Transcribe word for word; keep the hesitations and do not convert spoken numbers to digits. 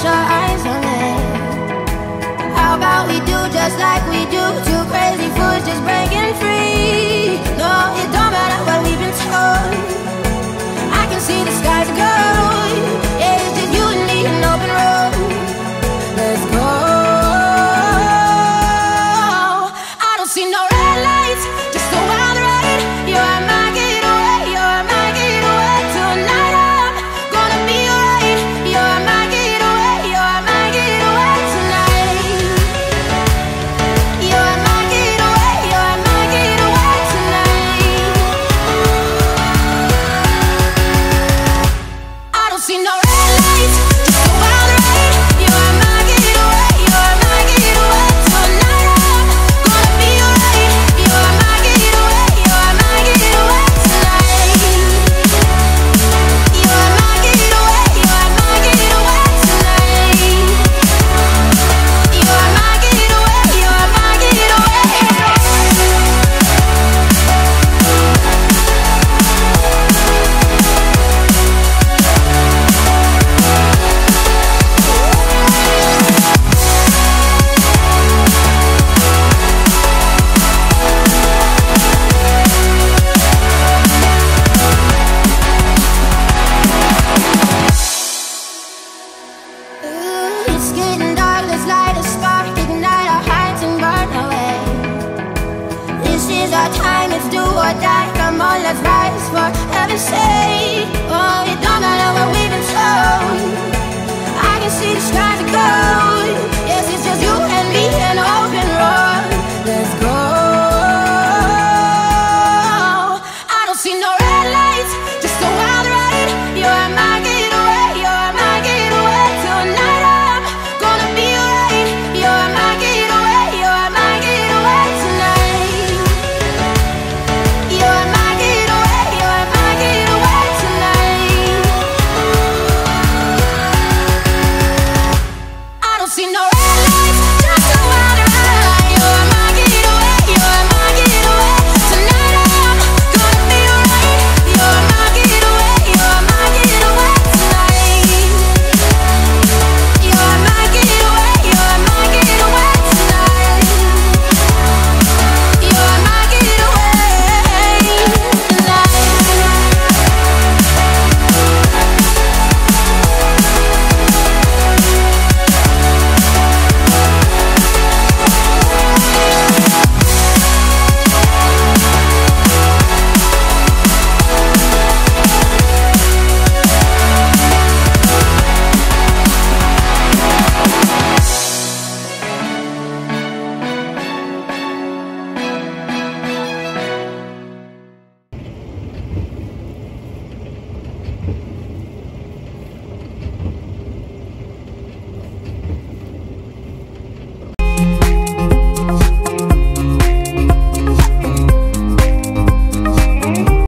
our eyes on it. How about we do just like we do? Two crazy fools just breaking free. No, it don't matter what we've been told. I can see the skies are gold. Yeah, it's just you and me, an open road. Let's go. I don't see no red lights, just a wild ride. You're my getaway, you're my getaway. Tonight I'm gonna be alright. You're my getaway, you're my getaway tonight. You're my getaway, you're my getaway tonight. I don't see no red lights, just a wild ride. You're my getaway, you're my getaway. Tonight I'm gonna be alright. You're my getaway, you're my getaway tonight. You're my getaway, you're my getaway tonight. You're my getaway, you're my getaway. Ooh, it's getting dark, let's light a spark, ignite our hearts and burn away. This is our time, it's do or die. Come on, let's rise for heaven's sake. Oh, it don't matter what we've been told. I can see the skies